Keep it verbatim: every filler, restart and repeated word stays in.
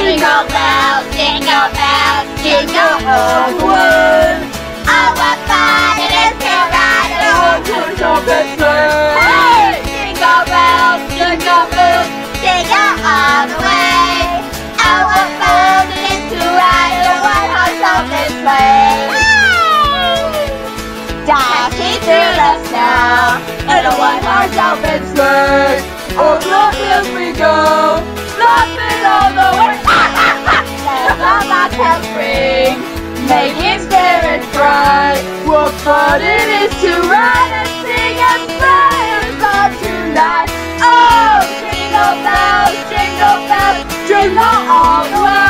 Jingle bells, jingle bells, jingle all the way. Oh, what fun it is to ride in a one-horse open sleigh. Hey! Jingle bells, jingle bells, jingle all the way. Oh, what fun it is to ride in a one-horse open sleigh. Hey! Dashing through the snow in a one-horse open sleigh. Oh, look as we go, laughing all the way. Let the bobtails ring, making spirits bright. What fun it is to ride and sing and play and fun tonight. Oh, jingle bells, jingle bells, jingle all the way.